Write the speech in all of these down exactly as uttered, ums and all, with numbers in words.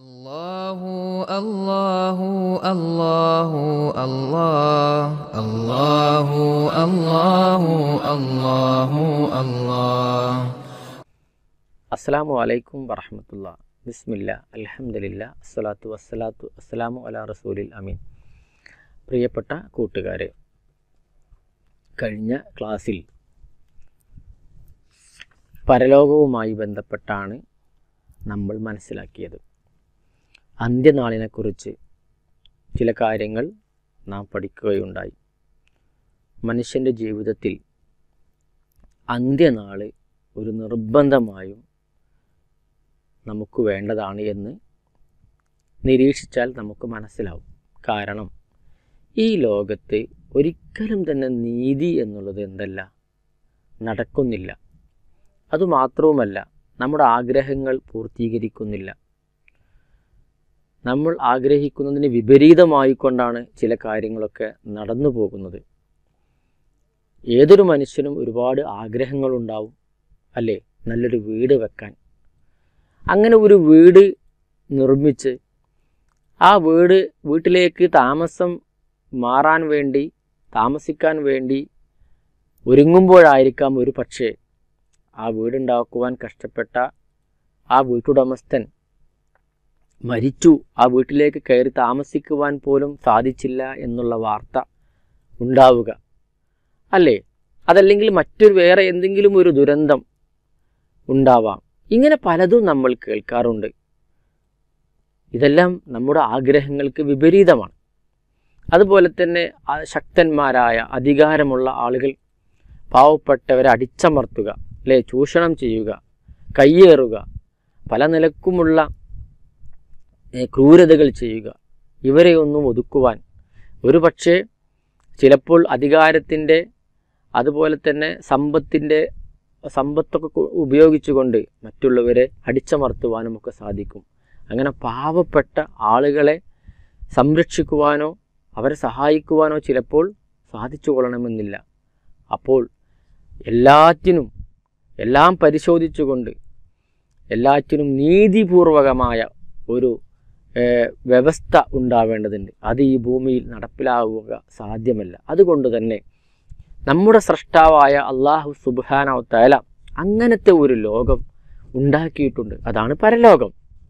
അല്ലാഹു അല്ലാഹു അല്ലാഹു അല്ലാഹ് അല്ലാഹു അല്ലാഹു അല്ലാഹു അല്ലാഹ്. അസ്സലാമു അലൈക്കും വറഹ്മത്തുള്ളാഹി. ബിസ്മില്ലാ അൽഹംദുലില്ലാ അസ്സലാത്തു വസ്സലാത്തു അസ്സലാമു അലാ റസൂലിൽ അമീൻ. പ്രിയപ്പെട്ട കൂട്ടുകാരെ, കഴിഞ്ഞ ക്ലാസ്സിൽ പരലോകവുമായി ബന്ധപ്പെട്ടാണ് നമ്മൾ മനസ്സിലാക്കിയത്. അന്ത്യനാളിനെക്കുറിച്ച് ചില കാര്യങ്ങൾ നാം പഠിക്കുകയുണ്ടായി. മനുഷ്യൻ്റെ ജീവിതത്തിൽ അന്ത്യനാൾ ഒരു നിർബന്ധമായും നമുക്ക് വേണ്ടതാണ് എന്ന് നിരീക്ഷിച്ചാൽ നമുക്ക് മനസ്സിലാവും. കാരണം ഈ ലോകത്ത് ഒരിക്കലും തന്നെ നീതി എന്നുള്ളത് എന്തല്ല നടക്കുന്നില്ല. അതുമാത്രവുമല്ല, നമ്മുടെ ആഗ്രഹങ്ങൾ പൂർത്തീകരിക്കുന്നില്ല. നമ്മൾ ആഗ്രഹിക്കുന്നതിന് വിപരീതമായിക്കൊണ്ടാണ് ചില കാര്യങ്ങളൊക്കെ നടന്നു പോകുന്നത്. ഏതൊരു മനുഷ്യനും ഒരുപാട് ആഗ്രഹങ്ങളുണ്ടാവും, അല്ലേ? നല്ലൊരു വീട് വെക്കാൻ. അങ്ങനെ ഒരു വീട് നിർമ്മിച്ച് ആ വീട് വീട്ടിലേക്ക് താമസം മാറാൻ വേണ്ടി താമസിക്കാൻ വേണ്ടി ഒരുങ്ങുമ്പോഴായിരിക്കാം ഒരു പക്ഷേ ആ വീടുണ്ടാക്കുവാൻ കഷ്ടപ്പെട്ട ആ വീട്ടുടമസ്ഥൻ മരിച്ചു, ആ വീട്ടിലേക്ക് കയറി താമസിക്കുവാൻ പോലും സാധിച്ചില്ല എന്നുള്ള വാർത്ത ഉണ്ടാവുക, അല്ലേ? അതല്ലെങ്കിൽ മറ്റൊരു വേറെ എന്തെങ്കിലും ഒരു ദുരന്തം ഉണ്ടാവാം. ഇങ്ങനെ പലതും നമ്മൾ കേൾക്കാറുണ്ട്. ഇതെല്ലാം നമ്മുടെ ആഗ്രഹങ്ങൾക്ക് വിപരീതമാണ്. അതുപോലെ തന്നെ ശക്തന്മാരായ അധികാരമുള്ള ആളുകൾ പാവപ്പെട്ടവരെ അടിച്ചമർത്തുക, അല്ലേ? ചൂഷണം ചെയ്യുക, കയ്യേറുക, പല നിലക്കുമുള്ള ക്രൂരതകൾ ചെയ്യുക. ഇവരെയൊന്നും ഒതുക്കുവാൻ ഒരു പക്ഷേ ചിലപ്പോൾ അധികാരത്തിൻ്റെ അതുപോലെ തന്നെ സമ്പത്തിൻ്റെ സമ്പത്തൊക്കെ ഉപയോഗിച്ചുകൊണ്ട് മറ്റുള്ളവരെ അടിച്ചമർത്തുവാനും ഒക്കെ സാധിക്കും. അങ്ങനെ പാവപ്പെട്ട ആളുകളെ സംരക്ഷിക്കുവാനോ അവരെ സഹായിക്കുവാനോ ചിലപ്പോൾ സാധിച്ചു കൊള്ളണമെന്നില്ല. അപ്പോൾ എല്ലാറ്റിനും എല്ലാം പരിശോധിച്ചുകൊണ്ട് എല്ലാറ്റിനും നീതിപൂർവകമായ ഒരു വ്യവസ്ഥ ഉണ്ടാവേണ്ടതുണ്ട്. അത് ഈ ഭൂമിയിൽ നടപ്പിലാവുക സാധ്യമല്ല. അതുകൊണ്ട് തന്നെ നമ്മുടെ സ്രഷ്ടാവായ അല്ലാഹു സുബ്ഹാനഹു വ തആല അങ്ങനത്തെ ഒരു ലോകം ഉണ്ടാക്കിയിട്ടുണ്ട്. അതാണ് പരലോകം.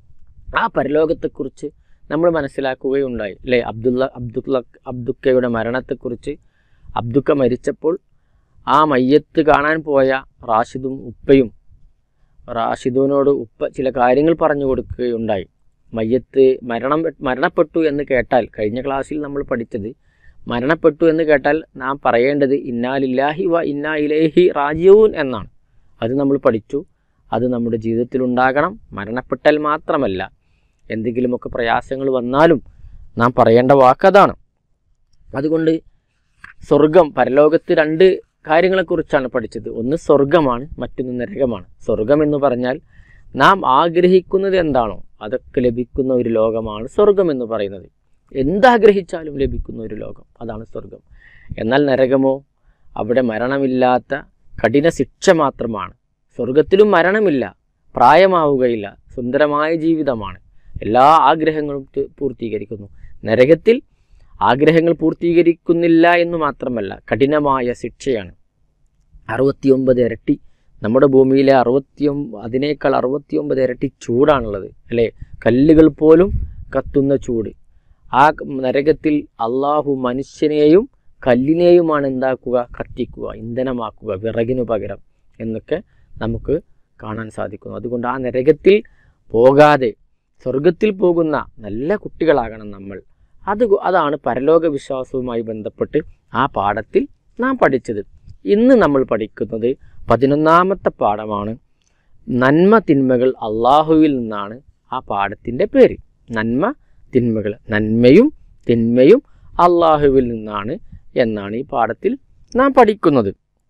ആ പരലോകത്തെക്കുറിച്ച് നമ്മൾ മനസ്സിലാക്കുകയുണ്ടായി, അല്ലേ? അബ്ദുള്ള അബ്ദുള്ള അബ്ദുക്കയുടെ മരണത്തെക്കുറിച്ച്. അബ്ദുക്ക മരിച്ചപ്പോൾ ആ മയ്യത്ത് കാണാൻ പോയ റാഷിദും ഉപ്പയും റാഷിദുവിനോട് ഉപ്പ ചില കാര്യങ്ങൾ പറഞ്ഞു കൊടുക്കുകയുണ്ടായി. മയ്യത്ത് മരണം മരണപ്പെട്ടു എന്ന് കേട്ടാൽ, കഴിഞ്ഞ ക്ലാസ്സിൽ നമ്മൾ പഠിച്ചത് മരണപ്പെട്ടു എന്ന് കേട്ടാൽ നാം പറയേണ്ടത് ഇന്നാ ലില്ലാഹി വ ഇന്നാ ഇലൈഹി റാജിഊൻ എന്നാണ്. അത് നമ്മൾ പഠിച്ചു. അത് നമ്മുടെ ജീവിതത്തിൽ ഉണ്ടാകണം. മരണപ്പെട്ടാൽ മാത്രമല്ല, എന്തെങ്കിലുമൊക്കെ പ്രയാസങ്ങൾ വന്നാലും നാം പറയേണ്ട വാക്കതാണ്. അതുകൊണ്ട് സ്വർഗം, പരലോകത്ത് രണ്ട് കാര്യങ്ങളെക്കുറിച്ചാണ് പഠിച്ചത്. ഒന്ന് സ്വർഗമാണ്, മറ്റൊന്ന് നരകമാണ്. സ്വർഗം എന്ന് പറഞ്ഞാൽ നാം ആഗ്രഹിക്കുന്നത് എന്താണോ അതൊക്കെ ലഭിക്കുന്ന ഒരു ലോകമാണ് സ്വർഗം എന്ന് പറയുന്നത്. എന്താഗ്രഹിച്ചാലും ലഭിക്കുന്ന ഒരു ലോകം, അതാണ് സ്വർഗം. എന്നാൽ നരകമോ, അവിടെ മരണമില്ലാത്ത കഠിന ശിക്ഷ മാത്രമാണ്. സ്വർഗത്തിലും മരണമില്ല, പ്രായമാവുകയില്ല, സുന്ദരമായ ജീവിതമാണ്, എല്ലാ ആഗ്രഹങ്ങളും പൂർത്തീകരിക്കുന്നു. നരകത്തിൽ ആഗ്രഹങ്ങൾ പൂർത്തീകരിക്കുന്നില്ല എന്ന് മാത്രമല്ല, കഠിനമായ ശിക്ഷയാണ്. അറുപത്തിയൊമ്പത് ഇരട്ടി നമ്മുടെ ഭൂമിയിലെ അറുപത്തിയൊ അതിനേക്കാൾ അറുപത്തിയൊമ്പത് ഇരട്ടി ചൂടാണുള്ളത്, അല്ലേ? കല്ലുകൾ പോലും കത്തുന്ന ചൂട്. ആ നരകത്തിൽ അള്ളാഹു മനുഷ്യനെയും കല്ലിനെയുമാണ് എന്താക്കുക? കത്തിക്കുക, ഇന്ധനമാക്കുക, വിറകിനു പകരം എന്നൊക്കെ നമുക്ക് കാണാൻ സാധിക്കുന്നു. അതുകൊണ്ട് ആ നരകത്തിൽ പോകാതെ സ്വർഗത്തിൽ പോകുന്ന നല്ല കുട്ടികളാകണം നമ്മൾ. അത് അതാണ് പരലോക വിശ്വാസവുമായി ബന്ധപ്പെട്ട് ആ പാഠത്തിൽ നാം പഠിച്ചത്. ഇന്ന് നമ്മൾ പഠിക്കുന്നത് പതിനൊന്നാമത്തെ പാഠമാണ്. നന്മ തിന്മകൾ അള്ളാഹുവിൽ നിന്നാണ് ആ പാഠത്തിൻ്റെ പേര്. നന്മ തിന്മകൾ, നന്മയും തിന്മയും അള്ളാഹുവിൽ നിന്നാണ് എന്നാണ് ഈ പാഠത്തിൽ നാം പഠിക്കുന്നത്.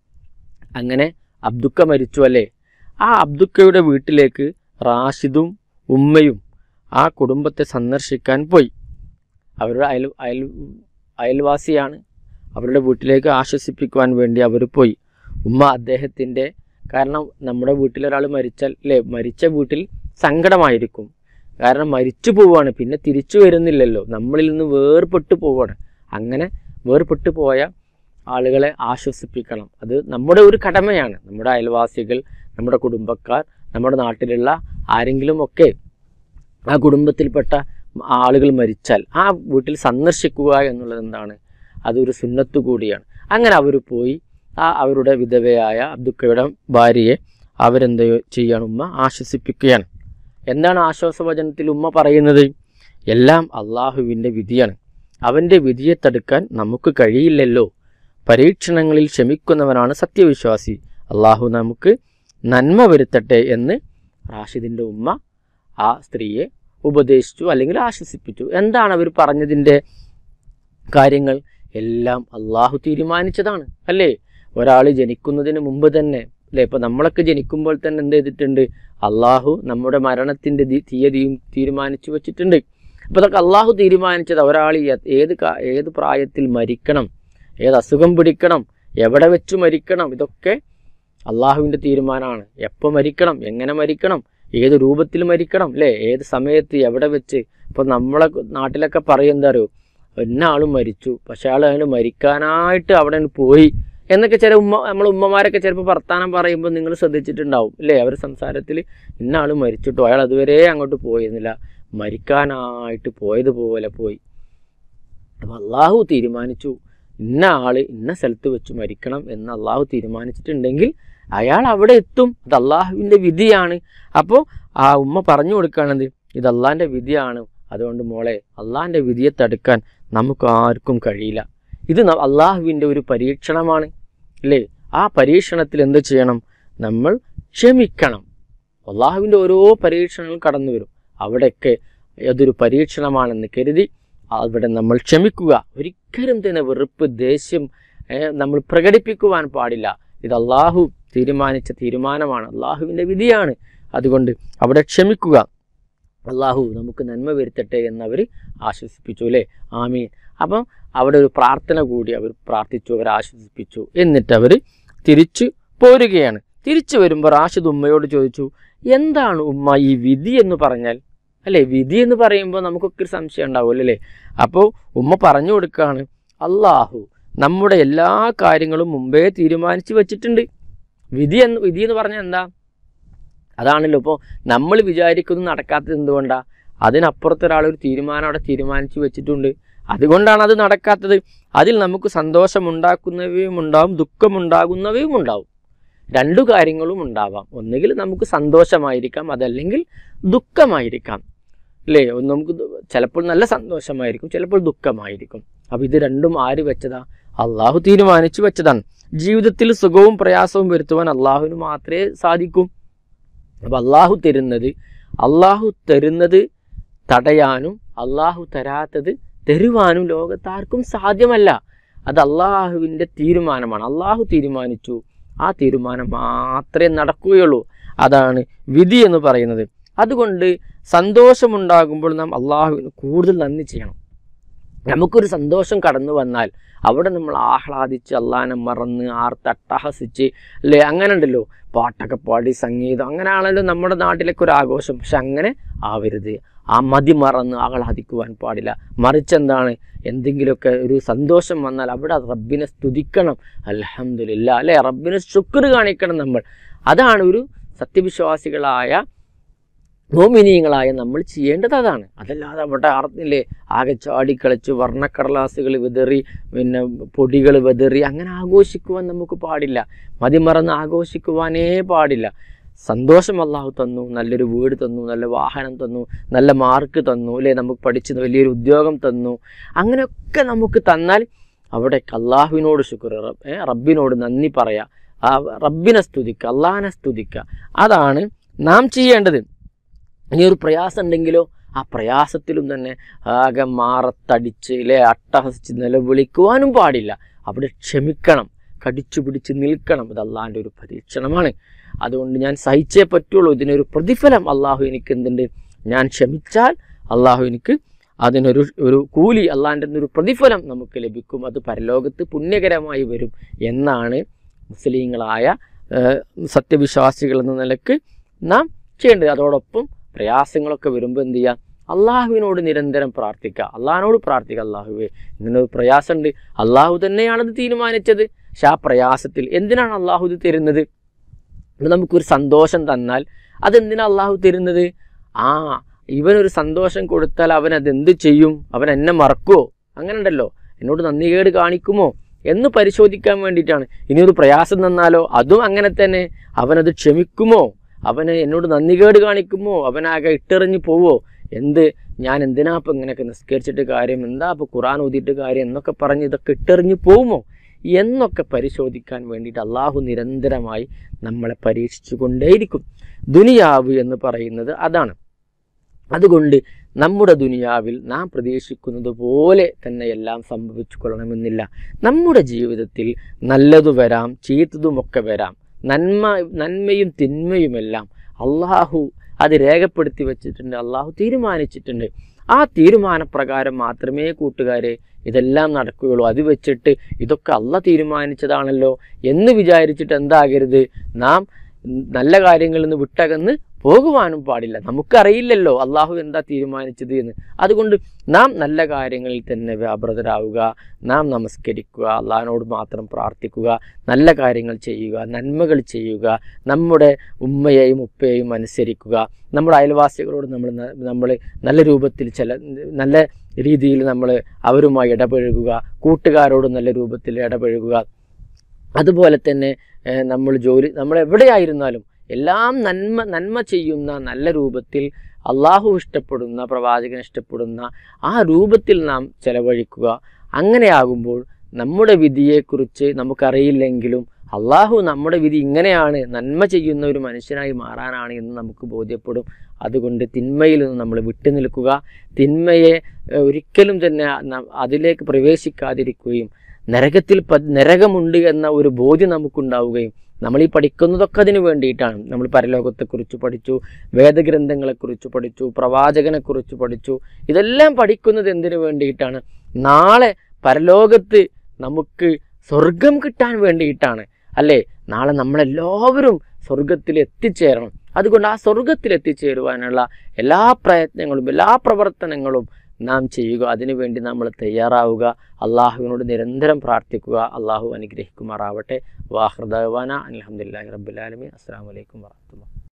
അങ്ങനെ അബ്ദുക്ക മരിച്ചു, അല്ലേ? ആ അബ്ദുക്കയുടെ വീട്ടിലേക്ക് റാഷിദും ഉമ്മയും ആ കുടുംബത്തെ സന്ദർശിക്കാൻ പോയി. അവരുടെ അയൽ അയൽ അയൽവാസിയാണ്. അവരുടെ വീട്ടിലേക്ക് ആശ്വസിപ്പിക്കുവാൻ വേണ്ടി അവർ പോയി. ഉമ്മ അദ്ദേഹത്തിൻ്റെ, കാരണം നമ്മുടെ വീട്ടിലൊരാൾ മരിച്ചാൽ, അല്ലേ, മരിച്ച വീട്ടിൽ സങ്കടമായിരിക്കും. കാരണം മരിച്ചു പോവുകയാണ്, പിന്നെ തിരിച്ചു വരുന്നില്ലല്ലോ, നമ്മളിൽ നിന്ന് വേർപെട്ടു പോവുകയാണ്. അങ്ങനെ വേർപെട്ടു പോയ ആളുകളെ ആശ്വസിപ്പിക്കണം. അത് നമ്മുടെ ഒരു കടമയാണ്. നമ്മുടെ അയൽവാസികൾ, നമ്മുടെ കുടുംബക്കാർ, നമ്മുടെ നാട്ടിലുള്ള ആരെങ്കിലും ഒക്കെ ആ കുടുംബത്തിൽപ്പെട്ട ആളുകൾ മരിച്ചാൽ ആ വീട്ടിൽ സന്ദർശിക്കുക എന്നുള്ളത് എന്താണ്, അതൊരു സുന്നത്ത് കൂടിയാണ്. അങ്ങനെ അവർ പോയി ആ അവരുടെ വിധവയായ അബ്ദുക്കയുടെ ഭാര്യയെ അവരെന്ത് ചെയ്യാണ്, ഉമ്മ ആശ്വസിപ്പിക്കുകയാണ്. എന്താണ് ആശ്വാസവചനത്തിൽ ഉമ്മ പറയുന്നത്? എല്ലാം അള്ളാഹുവിൻ്റെ വിധിയാണ്, അവൻ്റെ വിധിയെ തടുക്കാൻ നമുക്ക് കഴിയില്ലല്ലോ. പരീക്ഷണങ്ങളിൽ ക്ഷമിക്കുന്നവനാണ് സത്യവിശ്വാസി. അള്ളാഹു നമുക്ക് നന്മ വരുത്തട്ടെ എന്ന് റാഷിദിൻ്റെ ഉമ്മ ആ സ്ത്രീയെ ഉപദേശിച്ചു, അല്ലെങ്കിൽ ആശ്വസിപ്പിച്ചു. എന്താണ് അവർ പറഞ്ഞതിൻ്റെ കാര്യങ്ങൾ? എല്ലാം അള്ളാഹു തീരുമാനിച്ചതാണ്, അല്ലേ? ഒരാൾ ജനിക്കുന്നതിന് മുമ്പ് തന്നെ, അല്ലേ, ഇപ്പോൾ നമ്മളൊക്കെ ജനിക്കുമ്പോൾ തന്നെ എന്ത് ചെയ്തിട്ടുണ്ട്? അള്ളാഹു നമ്മുടെ മരണത്തിൻ്റെ തീയതിയും തീരുമാനിച്ചു വെച്ചിട്ടുണ്ട്. അപ്പോൾ അതൊക്കെ അള്ളാഹു തീരുമാനിച്ചത്. ഒരാൾ ഏത് ഏത് പ്രായത്തിൽ മരിക്കണം, ഏത് അസുഖം പിടിക്കണം, എവിടെ വെച്ച് മരിക്കണം, ഇതൊക്കെ അള്ളാഹുവിൻ്റെ തീരുമാനമാണ്. എപ്പോൾ മരിക്കണം, എങ്ങനെ മരിക്കണം, ഏത് രൂപത്തിൽ മരിക്കണം, അല്ലേ, ഏത് സമയത്ത് എവിടെ വെച്ച്. ഇപ്പോൾ നമ്മളെ നാട്ടിലൊക്കെ പറയും എന്താ അറിയോ, ഇന്ന ആളും മരിച്ചു, പക്ഷെ ആൾ അയാൾ മരിക്കാനായിട്ട് അവിടെ പോയി എന്നൊക്കെ ചില ഉമ്മ നമ്മളെ ഉമ്മമാരൊക്കെ ചിലപ്പോൾ വർത്താനം പറയുമ്പോൾ നിങ്ങൾ ശ്രദ്ധിച്ചിട്ടുണ്ടാവും, അല്ലേ? അവർ സംസാരത്തിൽ ഇന്ന ആൾ മരിച്ചിട്ടോ, അയാൾ അതുവരെ അങ്ങോട്ട് പോയിരുന്നില്ല, മരിക്കാനായിട്ട് പോയതുപോലെ പോയി. അപ്പോൾ അള്ളാഹു തീരുമാനിച്ചു ഇന്ന ആൾ ഇന്ന സ്ഥലത്ത് വെച്ച് മരിക്കണം എന്ന് അള്ളാഹു തീരുമാനിച്ചിട്ടുണ്ടെങ്കിൽ അയാൾ അവിടെ എത്തും. അത് അള്ളാഹുവിൻ്റെ വിധിയാണ്. അപ്പോൾ ആ ഉമ്മ പറഞ്ഞു കൊടുക്കുകയാണെന്ത്, ഇത് അള്ളാഹിൻ്റെ വിധിയാണ്, അതുകൊണ്ട് മോളെ അള്ളാഹിൻ്റെ വിധിയെ തടുക്കാൻ നമുക്ക് ആർക്കും കഴിയില്ല. ഇത് അള്ളാഹുവിൻ്റെ ഒരു പരീക്ഷണമാണ്, അല്ലേ? ആ പരീക്ഷണത്തിൽ എന്ത് ചെയ്യണം? നമ്മൾ ക്ഷമിക്കണം. അള്ളാഹുവിൻ്റെ ഓരോ പരീക്ഷണങ്ങൾ കടന്നു വരും, അവിടെയൊക്കെ അതൊരു പരീക്ഷണമാണെന്ന് കരുതി അവിടെ നമ്മൾ ക്ഷമിക്കുക. ഒരിക്കലും തന്നെ വെറുപ്പ്, ദേഷ്യം നമ്മൾ പ്രകടിപ്പിക്കുവാൻ പാടില്ല. ഇത് അള്ളാഹു തീരുമാനിച്ച തീരുമാനമാണ്, അള്ളാഹുവിൻ്റെ വിധിയാണ്, അതുകൊണ്ട് അവിടെ ക്ഷമിക്കുക. അള്ളാഹു നമുക്ക് നന്മ വരുത്തട്ടെ എന്നവർ ആശ്വസിപ്പിച്ചു, അല്ലേ? ആമീൻ. അപ്പം അവിടെ ഒരു പ്രാർത്ഥന കൂടി അവർ പ്രാർത്ഥിച്ചു, അവർ ആശ്വസിപ്പിച്ചു. എന്നിട്ട് അവർ തിരിച്ചു പോരുകയാണ്. തിരിച്ചു വരുമ്പോൾ റാഷിദ് ഉമ്മയോട് ചോദിച്ചു, എന്താണ് ഉമ്മ ഈ വിധി എന്ന് പറഞ്ഞാൽ? അല്ലേ, വിധി എന്ന് പറയുമ്പോൾ നമുക്കൊക്കെ ഒരു സംശയം ഉണ്ടാവുമല്ലോ, അല്ലേ? അപ്പോൾ ഉമ്മ പറഞ്ഞു കൊടുക്കുകയാണ്, അള്ളാഹു നമ്മുടെ എല്ലാ കാര്യങ്ങളും മുമ്പേ തീരുമാനിച്ച് വെച്ചിട്ടുണ്ട്. വിധി എന്ന് വിധി എന്ന് പറഞ്ഞാൽ എന്താ? അതാണല്ലോ ഇപ്പോൾ നമ്മൾ വിചാരിക്കുന്നത് നടക്കാത്തത് എന്തുകൊണ്ടാണ്? അതിനപ്പുറത്തൊരാളൊരു തീരുമാനം അവിടെ തീരുമാനിച്ച് വെച്ചിട്ടുണ്ട്, അതുകൊണ്ടാണ് അത് നടക്കാത്തത്. അതിൽ നമുക്ക് സന്തോഷമുണ്ടാക്കുന്നവയും ഉണ്ടാവും, ദുഃഖമുണ്ടാകുന്നവയും ഉണ്ടാവും. രണ്ടു കാര്യങ്ങളും ഉണ്ടാവാം. ഒന്നുകിൽ നമുക്ക് സന്തോഷമായിരിക്കാം, അതല്ലെങ്കിൽ ദുഃഖമായിരിക്കാം, അല്ലേ? നമുക്ക് ചിലപ്പോൾ നല്ല സന്തോഷമായിരിക്കും, ചിലപ്പോൾ ദുഃഖമായിരിക്കും. അപ്പോൾ ഇത് രണ്ടും ആര് വെച്ചതാ? അള്ളാഹു തീരുമാനിച്ചു വെച്ചതാണ്. ജീവിതത്തിൽ സുഖവും പ്രയാസവും വരുത്തുവാൻ അള്ളാഹുവിന് മാത്രമേ സാധിക്കൂ. അപ്പം അള്ളാഹു തരുന്നത് അള്ളാഹു തരുന്നത് തടയാനും അള്ളാഹു തരാത്തത് തരുവാനും ലോകത്താർക്കും സാധ്യമല്ല. അത് അള്ളാഹുവിൻ്റെ തീരുമാനമാണ്. അള്ളാഹു തീരുമാനിച്ചു, ആ തീരുമാനം മാത്രമേ നടക്കുകയുള്ളൂ. അതാണ് വിധി എന്ന് പറയുന്നത്. അതുകൊണ്ട് സന്തോഷമുണ്ടാകുമ്പോൾ നാം അള്ളാഹുവിന് കൂടുതൽ നന്ദി ചെയ്യണം. നമുക്കൊരു സന്തോഷം കടന്നു വന്നാൽ അവിടെ നമ്മൾ ആഹ്ലാദിച്ച് അള്ളാഹിനെ മറന്ന് ആർത്തട്ടഹസിച്ച്, അല്ലേ, അങ്ങനെ ഉണ്ടല്ലോ, പാട്ടൊക്കെ പാടി സംഗീതം, അങ്ങനെയാണല്ലോ നമ്മുടെ നാട്ടിലൊക്കെ ഒരു ആഘോഷം. പക്ഷെ അങ്ങനെ ആവരുത്. ആ മതി മറന്ന് ആഹ്ലാദിക്കുവാൻ പാടില്ല. മറിച്ചെന്താണ്, എന്തെങ്കിലുമൊക്കെ ഒരു സന്തോഷം വന്നാൽ അവിടെ റബ്ബിനെ സ്തുതിക്കണം, അൽഹംദുലില്ലാ, അല്ലേ, റബ്ബിനെ ശുക്ർ കാണിക്കണം നമ്മൾ. അതാണ് ഒരു സത്യവിശ്വാസികളായ മോമിനീങ്ങളായ നമ്മൾ ചെയ്യേണ്ടത്. അതാണ്. അതല്ലാതെ അവിടെ അറിഞ്ഞില്ലേ ആകെ ചാടിക്കളിച്ച് വർണ്ണക്കടലാസുകൾ വിതറി, പിന്നെ പൊടികൾ വിതറി അങ്ങനെ ആഘോഷിക്കുവാൻ നമുക്ക് പാടില്ല. മതിമറന്ന് ആഘോഷിക്കുവാനേ പാടില്ല. സന്തോഷം അള്ളാഹു തന്നു, നല്ലൊരു വീട് തന്നു, നല്ല വാഹനം തന്നു, നല്ല മാർക്ക് തന്നു, അല്ലേ, നമുക്ക് പഠിച്ച് വലിയൊരു ഉദ്യോഗം തന്നു. അങ്ങനെയൊക്കെ നമുക്ക് തന്നാൽ അവിടെ അള്ളാഹുവിനോട് ശുക്ർ, റബ്ബിനോട് നന്ദി പറയാം, ആ റബ്ബിനെ സ്തുതിക്കുക, അള്ളാഹിനെ സ്തുതിക്കുക. അതാണ് നാം ചെയ്യേണ്ടത്. ഇനി ഒരു പ്രയാസം ഉണ്ടെങ്കിലോ ആ പ്രയാസത്തിലും തന്നെ ആകെ മാറത്തടിച്ച്, അല്ലേ, അട്ടഹസിച്ച് നിലവിളിക്കുവാനും പാടില്ല. അവിടെ ക്ഷമിക്കണം, കടിച്ചു പിടിച്ച് നിൽക്കണം. ഇത് അള്ളാഹിൻ്റെ ഒരു പരീക്ഷണമാണ്. അതുകൊണ്ട് ഞാൻ സഹിച്ചേ പറ്റുള്ളൂ, ഇതിനൊരു പ്രതിഫലം അള്ളാഹു എനിക്ക് എന്തുണ്ട്, ഞാൻ ക്ഷമിച്ചാൽ അള്ളാഹു എനിക്ക് അതിനൊരു ഒരു കൂലി, അള്ളാഹിൻ്റെ ഒരു പ്രതിഫലം നമുക്ക് ലഭിക്കും, അത് പരലോകത്ത് പുണ്യകരമായി വരും എന്നാണ് മുസ്ലിങ്ങളായ സത്യവിശ്വാസികൾ എന്ന നിലക്ക് നാം ചെയ്യേണ്ടത്. അതോടൊപ്പം പ്രയാസങ്ങളൊക്കെ വരുമ്പോൾ എന്ത് ചെയ്യുക, അള്ളാഹുവിനോട് നിരന്തരം പ്രാർത്ഥിക്കുക, അള്ളാഹിനോട് പ്രാർത്ഥിക്കുക. അള്ളാഹുവേ ഇങ്ങനൊരു പ്രയാസമുണ്ട്, അള്ളാഹു തന്നെയാണത് തീരുമാനിച്ചത്. പക്ഷെ ആ പ്രയാസത്തിൽ എന്തിനാണ് അള്ളാഹു ഇത് തരുന്നത്? നമുക്കൊരു സന്തോഷം തന്നാൽ അതെന്തിനാണ് അള്ളാഹു തരുന്നത്? ആ ഇവനൊരു സന്തോഷം കൊടുത്താൽ അവൻ അതെന്ത് ചെയ്യും? അവൻ എന്നെ മറക്കുമോ? അങ്ങനെ ഉണ്ടല്ലോ, എന്നോട് നന്ദികേട് കാണിക്കുമോ എന്ന് പരിശോധിക്കാൻ വേണ്ടിയിട്ടാണ്. ഇനിയൊരു പ്രയാസം തന്നാലോ അതും അങ്ങനെ തന്നെ, അവനത് ക്ഷമിക്കുമോ? അവന് എന്നോട് നന്ദികേട് കാണിക്കുമോ? അവനാകെ ഇട്ടെറിഞ്ഞ് പോവോ? എന്ത് ഞാൻ എന്തിനാ ഇപ്പം ഇങ്ങനെയൊക്കെ നിസ്കരിച്ചിട്ട് കാര്യം, എന്താ ഇപ്പോൾ ഖുർആൻ ഓതിയിട്ട് കാര്യം എന്നൊക്കെ പറഞ്ഞ് ഇതൊക്കെ ഇട്ടെറിഞ്ഞ് പോകുമോ എന്നൊക്കെ പരിശോധിക്കാൻ വേണ്ടിയിട്ട് അള്ളാഹു നിരന്തരമായി നമ്മളെ പരീക്ഷിച്ചു കൊണ്ടേയിരിക്കും. ദുനിയാവ് എന്ന് പറയുന്നത് അതാണ്. അതുകൊണ്ട് നമ്മുടെ ദുനിയാവിൽ നാം പ്രതീക്ഷിക്കുന്നത് പോലെ തന്നെ എല്ലാം സംഭവിച്ചു കൊള്ളണമെന്നില്ല. നമ്മുടെ ജീവിതത്തിൽ നല്ലതു വരാം, ചീത്തതുമൊക്കെ വരാം. നന്മ നന്മയും തിന്മയുമെല്ലാം അള്ളാഹു അത് രേഖപ്പെടുത്തി വച്ചിട്ടുണ്ട്, അള്ളാഹു തീരുമാനിച്ചിട്ടുണ്ട്. ആ തീരുമാനപ്രകാരം മാത്രമേ കൂട്ടുകാരെ ഇതെല്ലാം നടക്കുകയുള്ളൂ. അത് വെച്ചിട്ട് ഇതൊക്കെ അള്ളാഹ് തീരുമാനിച്ചതാണല്ലോ എന്ന് വിചാരിച്ചിട്ട് എന്താകരുത്, നാം നല്ല കാര്യങ്ങളിൽ നിന്ന് വിട്ടകന്ന് പോകുവാനും പാടില്ല. നമുക്കറിയില്ലല്ലോ അള്ളാഹു എന്താ തീരുമാനിച്ചത് എന്ന്. അതുകൊണ്ട് നാം നല്ല കാര്യങ്ങളിൽ തന്നെ വ്യാപൃതരാവുക, നാം നമസ്കരിക്കുക, അള്ളാഹിനോട് മാത്രം പ്രാർത്ഥിക്കുക, നല്ല കാര്യങ്ങൾ ചെയ്യുക, നന്മകൾ ചെയ്യുക, നമ്മുടെ ഉമ്മയെയും ഉപ്പയെയും അനുസരിക്കുക, നമ്മുടെ അയൽവാസികളോട് നമ്മൾ നമ്മൾ നല്ല രൂപത്തിൽ ചില നല്ല രീതിയിൽ നമ്മൾ അവരുമായി ഇടപഴകുക, കൂട്ടുകാരോട് നല്ല രൂപത്തിൽ ഇടപഴകുക. അതുപോലെ തന്നെ നമ്മൾ ജോലി നമ്മൾ എവിടെയായിരുന്നാലും എല്ലാം നന്മ നന്മ ചെയ്യുന്ന നല്ല രൂപത്തിൽ അള്ളാഹു ഇഷ്ടപ്പെടുന്ന, പ്രവാചകൻ ഇഷ്ടപ്പെടുന്ന ആ രൂപത്തിൽ നാം ചെലവഴിക്കുക. അങ്ങനെയാകുമ്പോൾ നമ്മുടെ വിധിയെക്കുറിച്ച് നമുക്കറിയില്ലെങ്കിലും അള്ളാഹു നമ്മുടെ വിധി ഇങ്ങനെയാണ്, നന്മ ചെയ്യുന്ന ഒരു മനുഷ്യനായി മാറാനാണ് എന്ന് നമുക്ക് ബോധ്യപ്പെടും. അതുകൊണ്ട് തിന്മയിൽ നിന്ന് നമ്മൾ വിട്ടു നിൽക്കുക, തിന്മയെ ഒരിക്കലും തന്നെ അതിലേക്ക് പ്രവേശിക്കാതിരിക്കുകയും നരകത്തിൽ നരകമുണ്ട് എന്ന ഒരു ബോധ്യം നമുക്കുണ്ടാവുകയും. നമ്മൾ ഈ പഠിക്കുന്നതൊക്കെ അതിന് വേണ്ടിയിട്ടാണ്. നമ്മൾ പരലോകത്തെക്കുറിച്ച് പഠിച്ചു, വേദഗ്രന്ഥങ്ങളെക്കുറിച്ച് പഠിച്ചു, പ്രവാചകനെക്കുറിച്ച് പഠിച്ചു. ഇതെല്ലാം പഠിക്കുന്നത് എന്തിനു വേണ്ടിയിട്ടാണ്? നാളെ പരലോകത്ത് നമുക്ക് സ്വർഗം കിട്ടാൻ വേണ്ടിയിട്ടാണ്, അല്ലേ? നാളെ നമ്മളെല്ലാവരും സ്വർഗത്തിൽ എത്തിച്ചേരണം. അതുകൊണ്ട് ആ സ്വർഗത്തിൽ എത്തിച്ചേരുവാനുള്ള എല്ലാ പ്രയത്നങ്ങളും എല്ലാ പ്രവർത്തനങ്ങളും നാം ചെയ്യുക. അതിനുവേണ്ടി നമ്മൾ തയ്യാറാവുക. അള്ളാഹുവിനോട് നിരന്തരം പ്രാർത്ഥിക്കുക. അള്ളാഹു അനുഗ്രഹിക്കുമാറാവട്ടെ. വാഹൃദാന അൽഹംദുലില്ലാഹി റബ്ബിൽ ആലമീൻ. അസ്സലാമു അലൈക്കും വറഹ്മത്തുള്ളാഹി.